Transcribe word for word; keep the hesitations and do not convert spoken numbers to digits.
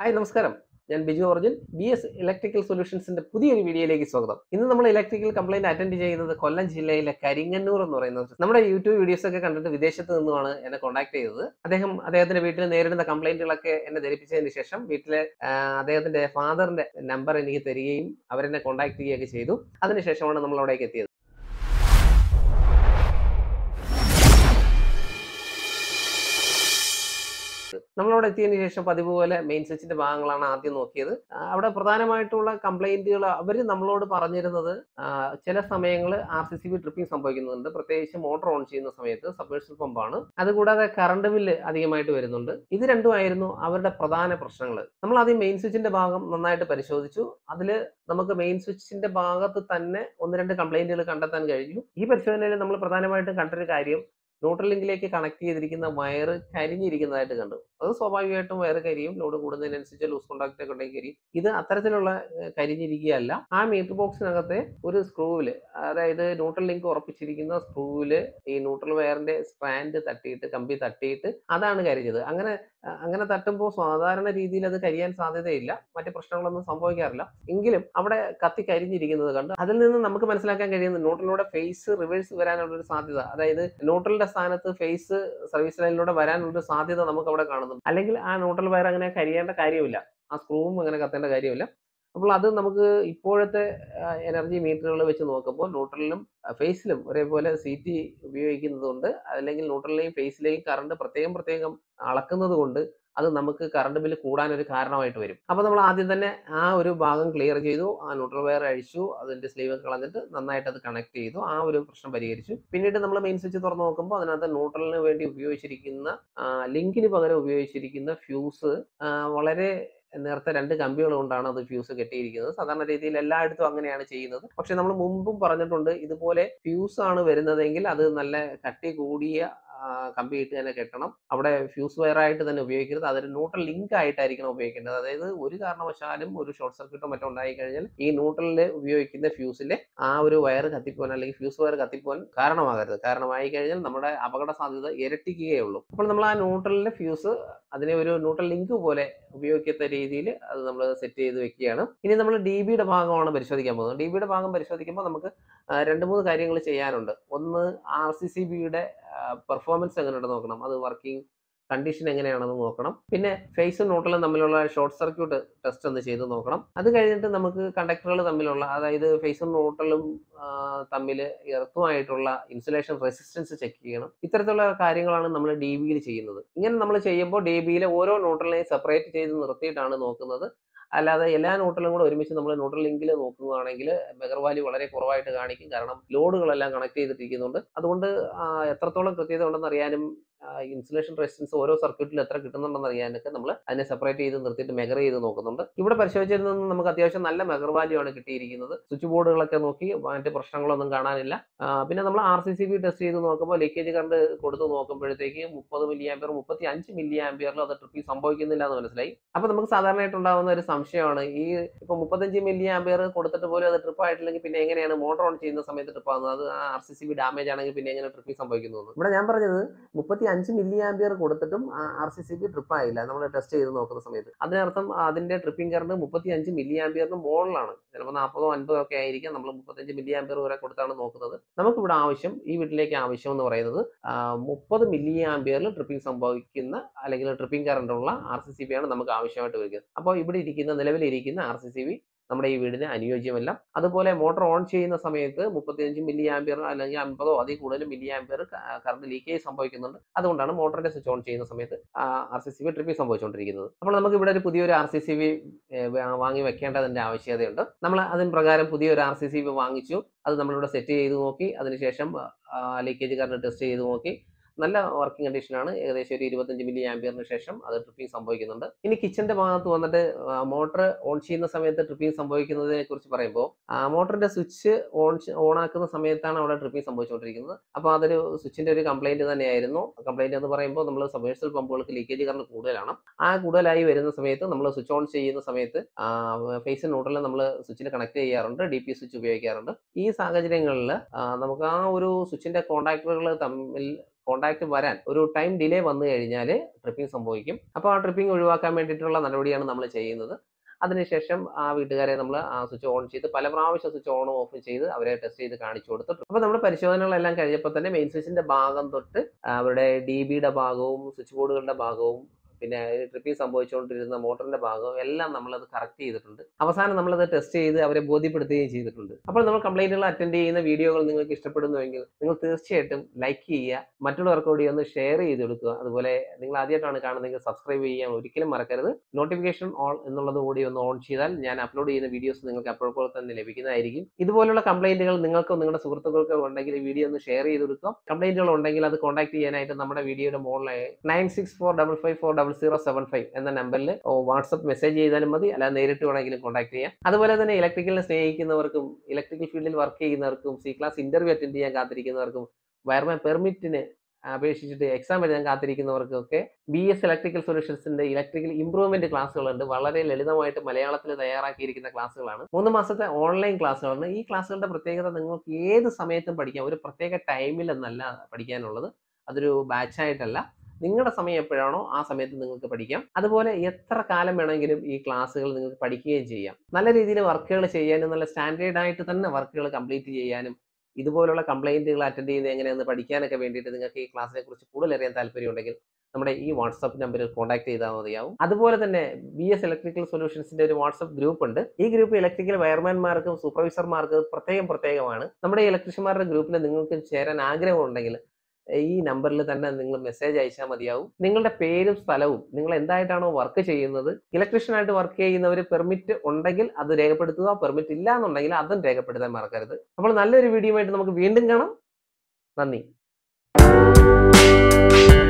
Hi നമസ്കാരം. ഞാൻ Biju origin B S electrical സൊല്യൂഷൻസിന്റെ പുതിയൊരു വീഡിയോയിലേക്ക് സ്വാഗതം. ഇന്ന് നമ്മൾ ഇലക്ട്രിക്കൽ കംപ്ലൈന്റ് അറ്റൻഡ് ചെയ്യുന്നത് കൊല്ലം ജില്ലയിലെ കരിങ്ങന്നൂർ എന്ന് പറയുന്ന നമ്മുടെ യൂട്യൂബ് വീഡിയോസ് ഒക്കെ കണ്ടിട്ട് വിദേശത്ത് നിന്നുമാണ് എന്നെ കോൺടാക്ട് ചെയ്തത്. അദ്ദേഹം അദ്ദേഹത്തിന്റെ വീട്ടിൽ നേരിടുന്ന കംപ്ലൈന്റുകളൊക്കെ എന്നെ ധരിപ്പിച്ചതിന് ശേഷം വീട്ടിലെ അദ്ദേഹത്തിന്റെ ഫാദറിന്റെ നമ്പർ എനിക്ക് തരികയും അവരെന്നെ കോൺടാക്ട് ചെയ്യുകയൊക്കെ ചെയ്തു. അതിനുശേഷമാണ് നമ്മൾ അവിടേക്ക് എത്തിയത്. നമ്മളവിടെ എത്തിയതിനു ശേഷം പതിവ് പോലെ മെയിൻ സ്വിച്ചിന്റെ ഭാഗങ്ങളാണ് ആദ്യം നോക്കിയത്. അവിടെ പ്രധാനമായിട്ടുള്ള കംപ്ലൈന്റുകൾ അവർ നമ്മളോട് പറഞ്ഞിരുന്നത് ചില സമയങ്ങളിൽ R C C B tripping സംഭവിക്കുന്നുണ്ട്, പ്രത്യേകിച്ച് മോട്ടോർ ഓൺ ചെയ്യുന്ന സമയത്ത്. സബ്മേഴ്സിബിൾ പമ്പാണ്. അതുകൂടാതെ കറണ്ട് ബില്ല് അധികമായിട്ട് വരുന്നുണ്ട്. ഇത് രണ്ടുമായിരുന്നു അവരുടെ പ്രധാന പ്രശ്നങ്ങൾ. നമ്മൾ ആദ്യം മെയിൻ സ്വിച്ചിന്റെ ഭാഗം നന്നായിട്ട് പരിശോധിച്ചു. അതിൽ നമുക്ക് മെയിൻ സ്വിച്ചിന്റെ ഭാഗത്ത് തന്നെ ഒന്ന് രണ്ട് കംപ്ലൈന്റുകൾ കണ്ടെത്താൻ കഴിഞ്ഞു. ഈ പരിശോധനയിൽ നമ്മൾ പ്രധാനമായിട്ടും കണ്ടൊരു കാര്യം, ന്യൂട്രൽ ലിങ്കിലേക്ക് കണക്ട് ചെയ്തിരിക്കുന്ന വയർ കരിഞ്ഞിരിക്കുന്നതായിട്ട് കണ്ടു. അത് സ്വാഭാവികമായിട്ടും വയർ കരിയും. ലോഡ് കൂടുന്നതിനനുസരിച്ച് ലൂസ് കോണ്ടാക്ട് ഒക്കെ ഉണ്ടെങ്കിൽ കരിയും. ഇത് അത്തരത്തിലുള്ള കരിഞ്ഞിരിക്കുകയല്ല. ആ മീറ്റർ ബോക്സിനകത്തെ ഒരു സ്ക്രൂവില്, അതായത് ന്യൂട്രൽ ലിങ്ക് ഉറപ്പിച്ചിരിക്കുന്ന സ്ക്രൂവില് ഈ ന്യൂട്രൽ വയറിന്റെ സ്ട്രാൻഡ് തട്ടിയിട്ട്, കമ്പി തട്ടിയിട്ട് അതാണ് കരിഞ്ഞത്. അങ്ങനെ അങ്ങനെ തട്ടുമ്പോൾ സാധാരണ രീതിയിൽ അത് കരിയാൻ സാധ്യതയില്ല, മറ്റു പ്രശ്നങ്ങളൊന്നും സംഭവിക്കാറില്ല. എങ്കിലും അവിടെ കത്തി കരിഞ്ഞിരിക്കുന്നത് കണ്ട് അതിൽ നിന്ന് നമുക്ക് മനസ്സിലാക്കാൻ കഴിയുന്നത് ന്യൂട്രലിലൂടെ ഫേസ് റിവേഴ്സ് വരാനുള്ള ഒരു സാധ്യത, അതായത് ന്യൂട്രലിന്റെ സ്ഥാനത്ത് ഫേസ് സർവീസ് ലൈനിലൂടെ വരാനുള്ള സാധ്യത നമുക്ക് അവിടെ കാണുന്നുണ്ട്. അല്ലെങ്കിൽ ആ ന്യൂട്രൽ വയർ അങ്ങനെ കരിയേണ്ട കാര്യമില്ല, ആ സ്ക്രൂവും അങ്ങനെ കത്തേണ്ട കാര്യമില്ല. അപ്പോൾ അത് നമുക്ക് ഇപ്പോഴത്തെ എനർജി മീറ്ററുകൾ വെച്ച് നോക്കുമ്പോൾ ന്യൂട്രലിലും ഫേസിലും ഒരേപോലെ സി ടി ഉപയോഗിക്കുന്നത് കൊണ്ട്, അല്ലെങ്കിൽ ന്യൂട്രലിലെയും ഫേസിലെയും കറണ്ട് പ്രത്യേകം പ്രത്യേകം അളക്കുന്നത് കൊണ്ട് അത് നമുക്ക് കറണ്ട് ബില്ല് കൂടാനൊരു കാരണമായിട്ട് വരും. അപ്പോൾ നമ്മൾ ആദ്യം തന്നെ ആ ഒരു ഭാഗം ക്ലിയർ ചെയ്തു. ആ ന്യൂട്രൽ വയർ അഴിച്ചു, അതിന്റെ സ്ലീവ് കളഞ്ഞിട്ട് നന്നായിട്ട് അത് കണക്ട് ചെയ്തു. ആ ഒരു പ്രശ്നം പരിഹരിച്ചു. പിന്നീട് നമ്മൾ മെയിൻ സ്വിച്ച് തുറന്ന് നോക്കുമ്പോൾ അതിനകത്ത് ന്യൂട്രലിന് വേണ്ടി ഉപയോഗിച്ചിരിക്കുന്ന ലിങ്കിന് പകരം ഉപയോഗിച്ചിരിക്കുന്ന ഫ്യൂസ് വളരെ നേരത്തെ രണ്ട് കമ്പികൾ കൊണ്ടാണ് അത് ഫ്യൂസ് കെട്ടിയിരിക്കുന്നത്. സാധാരണ രീതിയിൽ എല്ലായിടത്തും അങ്ങനെയാണ് ചെയ്യുന്നത്. പക്ഷെ നമ്മൾ മുമ്പും പറഞ്ഞിട്ടുണ്ട്, ഇതുപോലെ ഫ്യൂസ് ആണ് വരുന്നതെങ്കിൽ അത് നല്ല കട്ടി കൂടിയ കമ്പി ഇട്ട് തന്നെ കെട്ടണം. അവിടെ ഫ്യൂസ് വയറായിട്ട് തന്നെ ഉപയോഗിക്കരുത്. അതൊരു ന്യൂട്രൽ ലിങ്ക് ആയിട്ടായിരിക്കണം ഉപയോഗിക്കേണ്ടത്. അതായത് ഒരു കാരണവശാലും ഒരു ഷോർട്ട് സർക്യൂട്ടോ മറ്റോ ഉണ്ടായി കഴിഞ്ഞാൽ ഈ ന്യൂട്രലിൽ ഉപയോഗിക്കുന്ന ഫ്യൂസിലെ ആ ഒരു വയർ കത്തിപ്പോൻ, അല്ലെങ്കിൽ ഫ്യൂസ് വയർ കത്തിപ്പോൻ കാരണമാകരുത്. കാരണമായി കഴിഞ്ഞാൽ നമ്മുടെ അപകട സാധ്യത ഇരട്ടിക്കുകയുള്ളൂ. അപ്പോൾ നമ്മൾ ആ ന്യൂട്രലിലെ ഫ്യൂസ് അതിനെ ഒരു ന്യൂട്രൽ ലിങ്ക് പോലെ ഉപയോഗിക്കത്ത രീതിയിൽ അത് നമ്മൾ സെറ്റ് ചെയ്ത് വെക്കുകയാണ്. ഇനി നമ്മൾ ഡി ബിയുടെ ഭാഗമാണ് പരിശോധിക്കാൻ പോകുന്നത്. ഡി ബിയുടെ ഭാഗം പരിശോധിക്കുമ്പോൾ നമുക്ക് രണ്ട് മൂന്ന് കാര്യങ്ങൾ ചെയ്യാനുണ്ട്. ഒന്ന്, ആർ സി സി ബിയുടെ പെർഫോമൻസ് എങ്ങനെയുണ്ടെന്ന് നോക്കണം. അത് വർക്കിംഗ് കണ്ടീഷൻ എങ്ങനെയാണെന്ന് നോക്കണം. പിന്നെ ഫേസും ന്യൂട്രലും തമ്മിലുള്ള ഷോർട്ട് സർക്യൂട്ട് ടെസ്റ്റ് ഒന്ന് ചെയ്ത് നോക്കണം. അത് കഴിഞ്ഞിട്ട് നമുക്ക് കണ്ടക്ടറുകൾ തമ്മിലുള്ള, അതായത് ഫേസും ന്യൂട്രലും തമ്മിൽ എർത്തുമായിട്ടുള്ള ഇൻസുലേഷൻ റെസിസ്റ്റൻസ് ചെക്ക് ചെയ്യണം. ഇത്തരത്തിലുള്ള കാര്യങ്ങളാണ് നമ്മൾ ഡി ബിയിൽ ചെയ്യുന്നത്. ഇങ്ങനെ നമ്മൾ ചെയ്യുമ്പോൾ ഡി ബിയിലെ ഓരോ ന്യൂട്രലിനെയും സെപ്പറേറ്റ് ചെയ്ത് നിർത്തിയിട്ടാണ് നോക്കുന്നത്. അല്ലാതെ എല്ലാ ന്യൂട്രലും കൂടെ ഒരുമിച്ച് നമ്മൾ ന്യൂട്രൽ ലിങ്കിൽ നോക്കുകയാണെങ്കിൽ മെഗർ വാല്യൂ വളരെ കുറവായിട്ട് കാണിക്കും. കാരണം ലോഡുകളെല്ലാം കണക്ട് ചെയ്തിട്ടിരിക്കുന്നുണ്ട്. അതുകൊണ്ട് എത്രത്തോളം കൃത്യത ഉണ്ടെന്ന് അറിയാനും ഇൻസുലേഷൻ റെസിസ്റ്റൻസ് ഓരോ സർക്യൂട്ടിൽ എത്ര കിട്ടുന്നുണ്ടെന്ന് അറിയാനൊക്കെ നമ്മൾ അതിനെ സെപ്പറേറ്റ് ചെയ്ത് നിർത്തിയിട്ട് മെഗർ ചെയ്ത് നോക്കുന്നുണ്ട്. ഇവിടെ പരിശോധിച്ചിരുന്ന നമുക്ക് അത്യാവശ്യം നല്ല മെഗർ വാല്യൂ ആണ് കിട്ടിയിരിക്കുന്നത്. സ്വിച്ച് ബോർഡുകളൊക്കെ നോക്കി മറ്റ് പ്രശ്നങ്ങളൊന്നും കാണാനില്ല. പിന്നെ നമ്മൾ R C C B test ചെയ്ത് നോക്കുമ്പോൾ ലീക്കേജ് കറണ്ട് കൊടുത്ത് നോക്കുമ്പോഴത്തേക്ക് മുപ്പത് മില്ലി ആംപിയർ മുപ്പത്തി അഞ്ച് മില്ലി ആംപിയറിൽ അത് ട്രിപ്പിംഗ് സംഭവിക്കുന്നില്ല എന്ന് മനസ്സിലായി. അപ്പൊ നമുക്ക് സാധാരണയായിട്ടുണ്ടാവുന്ന ഒരു സംശയമാണ്, ഈ ഇപ്പൊ മുപ്പത്തഞ്ച് മില്ലി ആംപിയർ കൊടുത്തിട്ട് പോലും അത് ട്രിപ്പ് ആയിട്ടില്ലെങ്കിൽ പിന്നെ എങ്ങനെയാണ് മോട്ടോർ ഓൺ ചെയ്യുന്ന സമയത്ത് ട്രിപ്പ് ആകുന്നത്? അത് R C C B damage ആണെങ്കിൽ പിന്നെ എങ്ങനെ ട്രിപ്പിംഗ് സംഭവിക്കുന്നത്? ഇവിടെ ഞാൻ പറഞ്ഞത് മുപ്പത്തി അഞ്ച് മില്ലി ആംപിയർ കൊടുത്തിട്ടും R C C B trip ആയില്ല നമ്മൾ ടെസ്റ്റ് ചെയ്ത് നോക്കുന്ന സമയത്ത്. അതിനർത്ഥം അതിന്റെ ട്രിപ്പിംഗ് കറണ്ട് മുപ്പത്തി അഞ്ച് മില്ലി ആംപിയറിന് മുകളിലാണ്. ചിലപ്പോൾ നാൽപ്പതോ അൻപതോ ഒക്കെ ആയിരിക്കാം. നമ്മൾ മുപ്പത്തഞ്ച് മില്ലി ആംപിയർ വരെ കൊടുത്താണ് നോക്കുന്നത്. നമുക്കിവിടെ ആവശ്യം, ഈ വീട്ടിലേക്ക് ആവശ്യം എന്ന് പറയുന്നത് മുപ്പത് മില്ലി ആംപിയറിൽ ട്രിപ്പിംഗ് സംഭവിക്കുന്ന, അല്ലെങ്കിൽ ട്രിപ്പിംഗ് കറണ്ട് ഉള്ള ആർ സി സി ബി ആണ് നമുക്ക് ആവശ്യമായിട്ട് വരിക. അപ്പോൾ ഇവിടെ ഇരിക്കുന്ന, നിലവിലിരിക്കുന്ന ആർ സി സി ബി നമ്മുടെ ഈ വീടിന് അനുയോജ്യമല്ല. അതുപോലെ മോട്ടോർ ഓൺ ചെയ്യുന്ന സമയത്ത് മുപ്പത്തിയഞ്ച് മില്ലി ആംപിയർ അല്ലെങ്കിൽ അമ്പതോ അതിൽ കൂടുതൽ മില്ലി ആംപിയർ കറണ്ട് ലീക്കേജ് സംഭവിക്കുന്നുണ്ട്. അതുകൊണ്ടാണ് മോട്ടറിന്റെ സ്വിച്ച് ഓൺ ചെയ്യുന്ന സമയത്ത് R C C B tripping സംഭവിച്ചുകൊണ്ടിരിക്കുന്നത്. അപ്പോൾ നമുക്ക് ഇവിടെ ഒരു പുതിയൊരു ആർ സി സി ബി വാങ്ങി വെക്കേണ്ടതിന്റെ ആവശ്യകതയുണ്ട്. നമ്മൾ അതിന് പ്രകാരം പുതിയൊരു ആർ സി സി ബി വാങ്ങിച്ചു. അത് നമ്മളിവിടെ സെറ്റ് ചെയ്ത് നോക്കി. അതിനുശേഷം ലീക്കേജ് കറണ്ട് ടെസ്റ്റ് ചെയ്ത് നോക്കി. നല്ല വർക്കിംഗ് കണ്ടീഷനാണ്. ഏകദേശം ഒരു ഇരുപത്തഞ്ച് മില്ലി ആംപിയറിന് ശേഷം അത് ട്രിപ്പിംഗ് സംഭവിക്കുന്നുണ്ട്. ഇനി കിച്ചന്റെ ഭാഗത്ത് വന്നിട്ട് മോട്ടർ ഓൺ ചെയ്യുന്ന സമയത്ത് ട്രിപ്പിംഗ് സംഭവിക്കുന്നതിനെ കുറിച്ച് പറയുമ്പോൾ, മോട്ടറിന്റെ സ്വിച്ച് ഓൺ ഓൺ ആക്കുന്ന സമയത്താണ് അവിടെ ട്രിപ്പിംഗ് സംഭവിച്ചുകൊണ്ടിരിക്കുന്നത്. അപ്പോൾ അതൊരു സ്വിച്ചിന്റെ ഒരു കംപ്ലൈന്റ് തന്നെയായിരുന്നു. കംപ്ലൈന്റ് എന്ന് പറയുമ്പോൾ നമ്മൾ സബ്മേഴ്സിബിൾ പമ്പുകൾക്ക് ലീക്കേജ് കറണ്ട് കൂടുതലാണ്. ആ കൂടുതലായി വരുന്ന സമയത്ത് നമ്മൾ സ്വിച്ച് ഓൺ ചെയ്യുന്ന സമയത്ത് ഫേസ് ന്യൂട്രലിൽ നമ്മൾ സ്വിച്ചിൽ കണക്ട് ചെയ്യാറുണ്ട്, ഡി പി സ്വിച്ച് ഉപയോഗിക്കാറുണ്ട്. ഈ സാഹചര്യങ്ങളിൽ നമുക്ക് ആ ഒരു സ്വിച്ചിന്റെ കോണ്ടാക്ടറുകൾ തമ്മിൽ കോൺടാക്ട് വരാൻ ഒരു ടൈം ഡിലേ വന്നു കഴിഞ്ഞാൽ ട്രിപ്പിംഗ് സംഭവിക്കും. അപ്പോൾ ആ ട്രിപ്പിംഗ് ഒഴിവാക്കാൻ വേണ്ടിയിട്ടുള്ള നടപടിയാണ് നമ്മൾ ചെയ്യുന്നത്. അതിനുശേഷം ആ വീട്ടുകാരെ നമ്മൾ ആ സ്വിച്ച് ഓൺ ചെയ്ത് പല പ്രാവശ്യം സ്വിച്ച് ഓണും ഓഫും ചെയ്ത് അവരെ ടെസ്റ്റ് ചെയ്ത് കാണിച്ചു കൊടുത്തു. അപ്പോൾ നമ്മുടെ പരിശോധനകളെല്ലാം കഴിഞ്ഞപ്പോൾ തന്നെ മെയിൻ സ്വിച്ചിന്റെ ഭാഗം തൊട്ട് അവരുടെ ഡി ബിയുടെ ഭാഗവും സ്വിച്ച് ബോർഡുകളുടെ ഭാഗവും പിന്നെ ട്രിപ്പിംഗ് സംഭവിച്ചുകൊണ്ടിരുന്ന മോട്ടറിന്റെ ഭാഗവും എല്ലാം നമ്മളത് കറക്റ്റ് ചെയ്തിട്ടുണ്ട്. അവസാനം നമ്മളത് ടെസ്റ്റ് ചെയ്ത് അവരെ ബോധ്യപ്പെടുത്തുകയും ചെയ്തിട്ടുണ്ട്. അപ്പോൾ നമ്മൾ കംപ്ലൈന്റുകൾ അറ്റൻഡ് ചെയ്യുന്ന വീഡിയോകൾ നിങ്ങൾക്ക് ഇഷ്ടപ്പെടുന്നുവെങ്കിൽ നിങ്ങൾ തീർച്ചയായിട്ടും ലൈക്ക് ചെയ്യുക, മറ്റുള്ളവർക്ക് കൂടി ഒന്ന് ഷെയർ ചെയ്ത് കൊടുക്കുക. അതുപോലെ നിങ്ങൾ ആദ്യമായിട്ടാണ് കാണുന്നതെങ്കിൽ സബ്സ്ക്രൈബ് ചെയ്യാൻ ഒരിക്കലും മറക്കരുത്. നോട്ടിഫിക്കേഷൻ ഓൺ എന്നുള്ളത് കൂടി ഒന്ന് ഓൺ ചെയ്താൽ ഞാൻ അപ്ലോഡ് ചെയ്യുന്ന വീഡിയോസ് നിങ്ങൾക്ക് അപ്പോൾ തന്നെ ലഭിക്കുന്നതായിരിക്കും. ഇതുപോലുള്ള കംപ്ലൈന്റുകൾ നിങ്ങൾക്കോ നിങ്ങളുടെ സുഹൃത്തുക്കൾക്കോ ഉണ്ടെങ്കിൽ ഈ വീഡിയോ ഒന്ന് ഷെയർ ചെയ്ത് കൊടുക്കുക. കംപ്ലൈന്റുകൾ ഉണ്ടെങ്കിൽ അത് കോൺടാക്ട് ചെയ്യാനായിട്ട് നമ്മുടെ വീഡിയോയുടെ മുകളിൽ nine six four double five four double zero seven five എന്ന നമ്പറിൽ വാട്സ്ആപ്പ് മെസ്സേജ് ചെയ്താലും മതി, അല്ലാതെ നേരിട്ട് വേണമെങ്കിലും കോൺടാക്ട് ചെയ്യാം. അതുപോലെ തന്നെ ഇലക്ട്രിക്കലിനെ സ്നേഹിക്കുന്നവർക്കും ഇലക്ട്രിക്കൽ ഫീൽഡിൽ വർക്ക് ചെയ്യുന്നവർക്കും സി ക്ലാസ് ഇന്റർവ്യൂ അറ്റൻഡ് ചെയ്യാൻ കാത്തിരിക്കുന്നവർക്കും വയർമാൻ പെർമിറ്റിന് അപേക്ഷിച്ചിട്ട് എക്സാം എഴുതാൻ കാത്തിരിക്കുന്നവർക്കൊക്കെ ബി എസ് ഇലക്ട്രിക്കൽ സൊല്യൂഷൻസിന്റെ ഇലക്ട്രിക്കൽ ഇംപ്രൂവ്മെന്റ് ക്ലാസ്സുകളുണ്ട്. വളരെ ലളിതമായിട്ട് മലയാളത്തിൽ തയ്യാറാക്കിയിരിക്കുന്ന ക്ലാസ്സുകളാണ്. മൂന്ന് മാസത്തെ ഓൺലൈൻ ക്ലാസ്സുകളാണ്. ഈ ക്ലാസ്സുകളുടെ പ്രത്യേകത നിങ്ങൾക്ക് ഏത് സമയത്തും പഠിക്കാം. ഒരു പ്രത്യേക ടൈമിൽ എന്നല്ല പഠിക്കാനുള്ളത്, അതൊരു ബാച്ചായിട്ടല്ല. നിങ്ങളുടെ സമയം എപ്പോഴാണോ ആ സമയത്ത് നിങ്ങൾക്ക് പഠിക്കാം. അതുപോലെ എത്ര കാലം വേണമെങ്കിലും ഈ ക്ലാസ്സുകൾ നിങ്ങൾക്ക് പഠിക്കുകയും ചെയ്യാം. നല്ല രീതിയിൽ വർക്കുകൾ ചെയ്യാനും നല്ല സ്റ്റാൻഡേർഡ് ആയിട്ട് തന്നെ വർക്കുകൾ കംപ്ലീറ്റ് ചെയ്യാനും ഇതുപോലുള്ള കംപ്ലൈന്റുകൾ അറ്റൻഡ് ചെയ്യുന്നത് എങ്ങനെയെന്ന് പഠിക്കാനൊക്കെ വേണ്ടിയിട്ട് നിങ്ങൾക്ക് ഈ ക്ലാസ്സിനെ കുറിച്ച് കൂടുതൽ അറിയാൻ താല്പര്യമുണ്ടെങ്കിൽ നമ്മുടെ ഈ വാട്സ്ആപ്പ് നമ്പറിൽ കോൺടാക്ട് ചെയ്താൽ മതിയാവും. അതുപോലെ തന്നെ ബി എസ് ഇലക്ട്രിക്കൽ സൊല്യൂഷൻസിന്റെ ഒരു വാട്സ്ആപ്പ് ഗ്രൂപ്പ് ഉണ്ട്. ഈ ഗ്രൂപ്പ് ഇലക്ട്രിക്കൽ വയർമാൻമാർക്കും സൂപ്പർവൈസർമാർക്കും പ്രത്യേകം പ്രത്യേകമാണ്. നമ്മുടെ ഇലക്ട്രീഷ്യന്മാരുടെ ഗ്രൂപ്പിൽ നിങ്ങൾക്ക് ചേരാൻ ആഗ്രഹമുണ്ടെങ്കിൽ ഈ നമ്പറിൽ തന്നെ നിങ്ങൾ മെസ്സേജ് അയച്ചാൽ മതിയാവും. നിങ്ങളുടെ പേരും സ്ഥലവും, നിങ്ങൾ എന്തായിട്ടാണോ വർക്ക് ചെയ്യുന്നത്, ഇലക്ട്രീഷ്യനായിട്ട് വർക്ക് ചെയ്യുന്നവർ പെർമിറ്റ് ഉണ്ടെങ്കിൽ അത് രേഖപ്പെടുത്തുക, പെർമിറ്റ് ഇല്ല എന്നുണ്ടെങ്കിൽ അതും രേഖപ്പെടുത്താൻ മറക്കരുത്. അപ്പോൾ നല്ലൊരു വീഡിയോ ആയിട്ട് നമുക്ക് വീണ്ടും കാണാം. നന്ദി.